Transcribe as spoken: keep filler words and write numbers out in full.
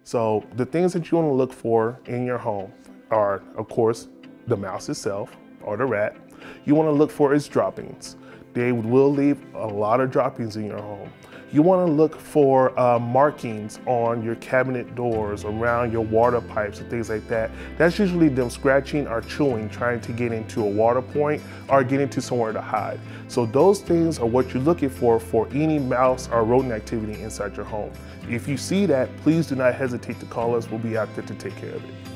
So the things that you want to look for in your home are, of course, the mouse itself or the rat. You want to look for its droppings. They will leave a lot of droppings in your home. You want to look for uh, markings on your cabinet doors, around your water pipes and things like that. That's usually them scratching or chewing, trying to get into a water point or get into somewhere to hide. So those things are what you're looking for for any mouse or rodent activity inside your home. If you see that, please do not hesitate to call us. We'll be out there to take care of it.